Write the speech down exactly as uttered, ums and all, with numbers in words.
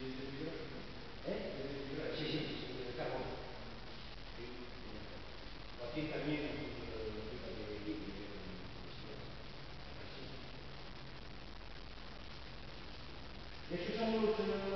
¿Eh? Sí, sí, sí, el carbón. Aquí también estos son los